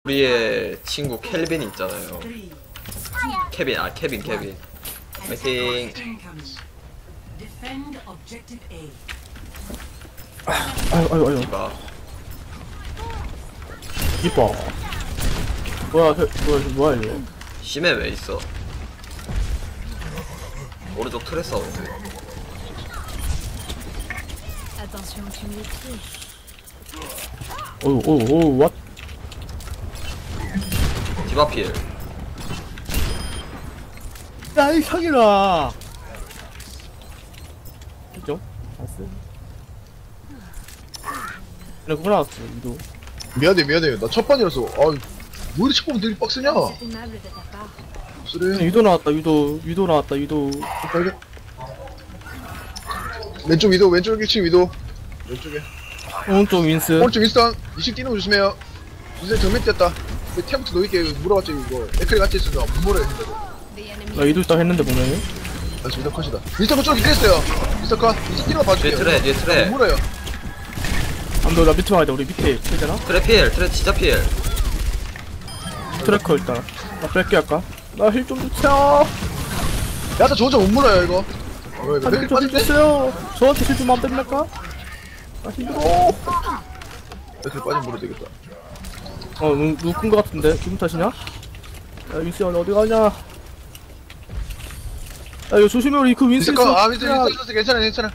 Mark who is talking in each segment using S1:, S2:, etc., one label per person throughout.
S1: 우리의 친구 켈빈 있잖아요. 케빈, 케빈. 파이팅.
S2: 아유.
S1: 이봐.
S2: 이뻐. 뭐야 이거?
S1: 심해 왜 있어? 오른쪽 트레 사운드.
S2: 오, what?
S1: 디바필.
S2: 야, 이 형이라. 그죠? 봤어. 그래, 그거 나왔어, 이도.
S3: 미안해. 나 첫 판이라서. 왜 이렇게 첫 판면 되게 빡세냐? 그래.
S2: 유도 나왔다, 유도 나왔다, 유도.
S3: 빨리. 왼쪽 위도, 왼쪽 1층 위도. 왼쪽에.
S2: 오른쪽 윈스.
S3: 오른쪽 윈스턴. 이식 뛰는 거 조심해요. 윈스턴 정면 뛰었다. 템부터 놓이게 물어봤지, 이거. 에크리 같이 있으니까 못 물어야 된다고.
S2: 나 유도 딱 했는데, 보면은.
S3: 윈스턴 컷이다. 윈스턴 그쪽 밑에 있어요. 윈스턴 컷. 이식 뛰는 거 봐줄게요.
S1: 뒤에 트레.
S3: 못 물어요.
S2: 나 밑에 와야 돼, 우리 밑에. 되잖아?
S1: 트레 진짜 필.
S2: 트래커 일단. 나 뺄게, 할까? 나 힐 좀 주세요.
S3: 야타 저 혼자 못 물어요, 이거. 이거
S2: 힐
S3: 맥클
S2: 좀
S3: 빠질때?
S2: 주세요. 저한테 힐 좀 안 됩니까? 나 힘들어.
S3: 맥클 빠지면 물어야 되겠다.
S2: 누군 거 같은데? 기분 탓이냐? 야, 윈스 형 어디 가냐? 야, 이거 조심해, 우리 그 윈스
S3: 윈스턴
S2: 있어.
S3: 윈스턴 있었어. 괜찮아.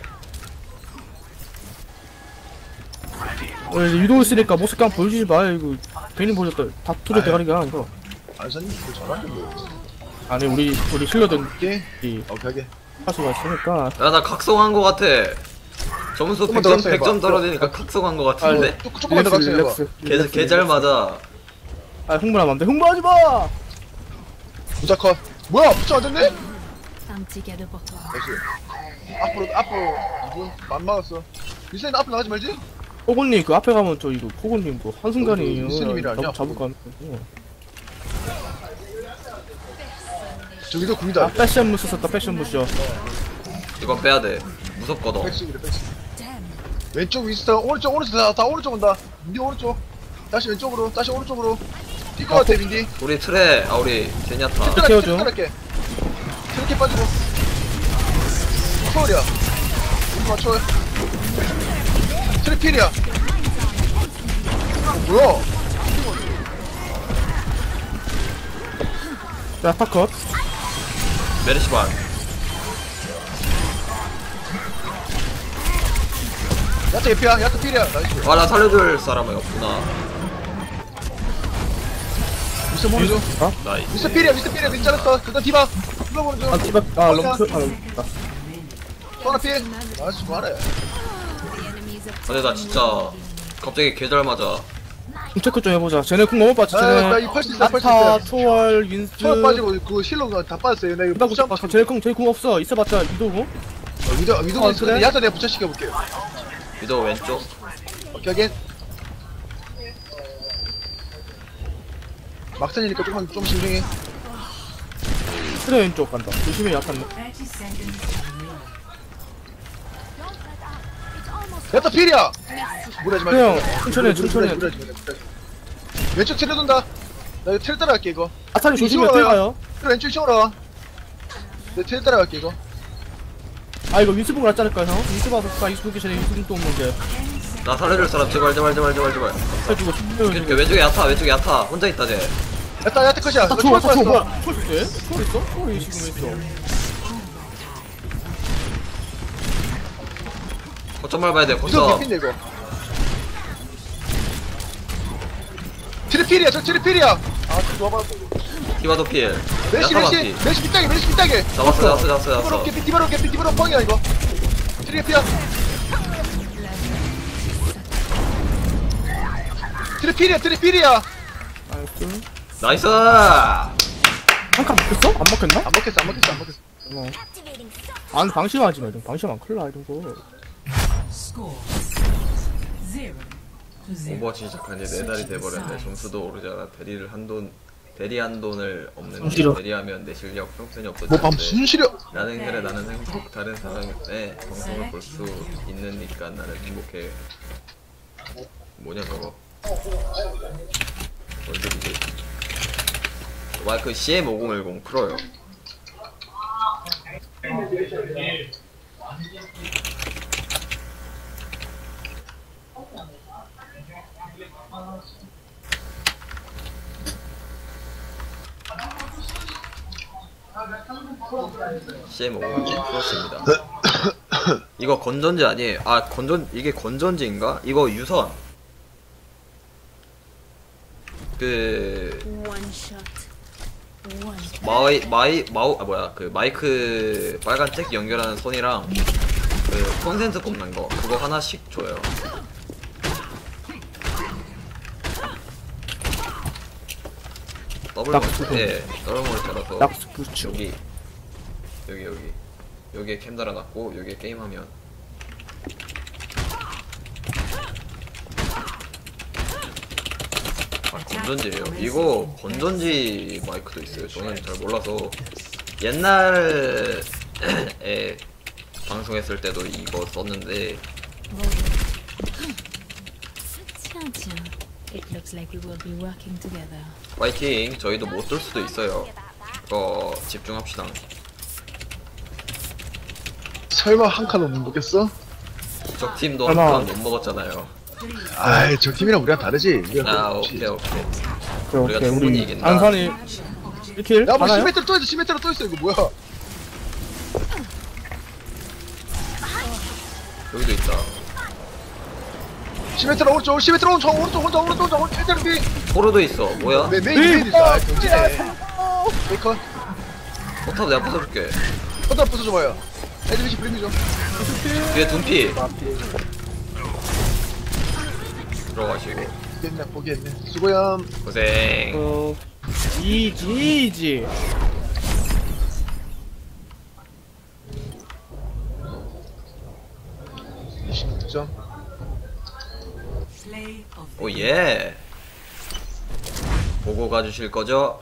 S2: 유도 있으니까 모습 그냥 보여주지 마. 이거 괜히 보여줬다. 다투려 대가리가 이거.
S3: 안사님 그거 잘하는데.
S2: 아니 우리 힐러든
S3: 오케이.
S2: 이
S3: 오케이.
S2: 파수가 있으니까.
S1: 야, 나 각성한 거 같아. 점수
S3: 조금만 더
S1: 100점,
S3: 각성해봐.
S1: 100점 떨어지니까 각성한 거 같은데?
S3: 조금만 더 각성해봐.
S1: 개 잘 맞아.
S2: 흥분하면 안 돼. 흥분하지 마.
S3: 부자 컷. 뭐야, 부자 안 됐네?
S4: Un petit cadeau pour toi.
S3: 다시. 앞으로 2분. 안 막았어. 윈스턴 앞으로 나가지 말지?
S2: 포고님 그 앞에 가면 저 이거 포고님 그 한순간이에요.
S3: 윈스님이라 아니야?
S2: 잡을 거 아니야.
S3: 저기도 궁이다.
S2: 패션 무스 썼다. 패션 무스.
S1: 이건 빼야 돼. 무섭거든.
S3: 백스. 왼쪽 윈스턴, 오른쪽 다 오른쪽 온다. 민디 오른쪽. 다시 왼쪽으로, 다시 오른쪽으로. 뛸것 같아, 민디.
S1: 우리 트레, 우리 제냐타.
S2: 태워줘.
S3: 트랙 빠지고. 초월이야. 이거 초월. 트랙필이야. 뭐야?
S2: 자, 파컷.
S1: 메르시반.
S3: 야타 예피야, 야타 필이야. 나이스.
S1: 나 살려줄 사람이 없구나.
S3: 미스터 모르죠?
S1: 나이스.
S3: 미스터 필이야, 미스 잘했어. 그다음 디바 모르죠?
S2: 럼프. 럼프.
S3: 소나 필. 나이스, 잘해.
S1: 근데 나 진짜 갑자기 개 잘 맞아.
S2: 체크 좀 해보자. 쟤네 궁 너무 빠지.
S3: 나 이거 펄스 있어, 펄스
S2: 아타,
S3: 있어.
S2: 초월, 윈스.
S3: 초월 빠지고 그 힐러가 다 빠졌어요. 나 이거 부자.
S2: 쟤네 궁 없어. 있어봤자 이도고.
S3: 위도
S2: 그래?
S3: 야타 내가 부자 시켜볼게요.
S1: 위도 왼쪽.
S3: 오케이, 하긴. 막산이니까 좀 신중해.
S2: 트레 왼쪽 간다. 조심해 약한.
S3: 야타 필이야. 무리하지 말고.
S2: 그냥 천천히.
S3: 왼쪽 트레 돈다. 나 이거 트레 따라갈게 이거.
S2: 아타리 조심해.
S3: 이쪽으로
S2: 트레
S3: 와요.
S2: 가요.
S3: 트레 왼쪽 이쪽으로 와. 내 트레 따라갈게 이거.
S2: 아 이거 윈스 보고 낫지 않을까 형? 윈스 봐서 딱 윈스 보기 전에 윈스 또 없는 게.
S1: 나 살려줄 사람 제발.
S2: 해주고
S1: 이렇게 왼쪽에 야타. 혼자 있다 쟤.
S3: 야타 컷이야.
S2: 아
S3: 나
S2: 초월
S3: 초월
S2: 뭐야?
S3: 빠졌어.
S2: 초월 있어? 초월 있어? 초월이 지금 있어.
S1: 거점 밟아야 돼.
S3: 이거
S1: 거점.
S3: 개핀데 이거. 트레 필이야. 저 트레 필이야. 아, 좋아봐.
S1: 디바도 필.
S3: 메시
S1: 야타 맞기.
S3: 빗다게.
S1: 잡았어.
S3: 디바로 뻥이야 이거. 트레 피야. 트레 필이야.
S2: 나이스.
S1: 나이스.
S2: 한칸 먹혔어? 안 먹혔나?
S3: 안 먹겠어.
S2: 안 방심하지 마. 방심하면 큰일 나 이런 거.
S1: 오버워치 시작한 지 4달이 돼버렸네. 점수도 오르잖아. 대리 한돈을 없는데
S2: 싫어.
S1: 대리하면 내 실력 형편이
S3: 뭐
S1: 없어지는데
S3: 밤순 시려.
S1: 나는 그래 나는 행복. 다른 사람의 방송을 볼 수 있으니까 나는 행복해. 뭐냐 저거. 월드리그 마이크 CM5010 프로요. CM5010 프로스입니다. 이거 건전지 아니에요. 아 이게 건전지인가? 이거 유선 그
S4: One shot. One.
S1: 마이크 빨간색 연결하는 선이랑 그 콘센트 꼽는 거 그거 하나씩 줘요. 더블 모니터 더블 모니터라서
S2: 낙스 부츠.
S1: 여기에 캠 달아놨고 여기에 게임하면 건전지예요. 이거 건전지 마이크도 있어요. 저는 잘 몰라서 옛날에 방송했을 때도 이거 썼는데
S4: Tiens, tiens. It looks like we will be working together.
S1: 파이팅. 저희도 못 들 수도 있어요. 이거 집중합시다.
S3: 설마 한 칸 못 먹겠어?
S1: 적 팀도 한 판 못 먹었잖아요.
S3: 아이 저 팀이랑 우리랑 다르지.
S1: 아 오케이. 우리가
S2: 오케이,
S1: 충분히
S2: 우리
S1: 이긴다.
S2: 안산이 1킬
S3: 야뭐
S2: 하나요?
S3: 10m 또 있어 10m 또 있어 이거 뭐야?
S1: 여기도 있다.
S3: 10m 오른쪽 10m 오른쪽 1대로 뒤.
S1: 포로도 있어. 뭐야?
S3: 메인 있어. 아 경진해. 베이컨.
S1: 포탑 내가 부숴줄게.
S3: 허다 부숴줘봐요. 애드미시 브레이크 좀.
S1: 뒤에 둔피 들어가시고
S3: 보겠네. 수고야.
S1: 고생.
S2: 이지
S3: 26점.
S1: 오예. 보고 가주실 거죠?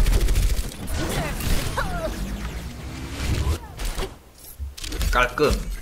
S1: 깔끔.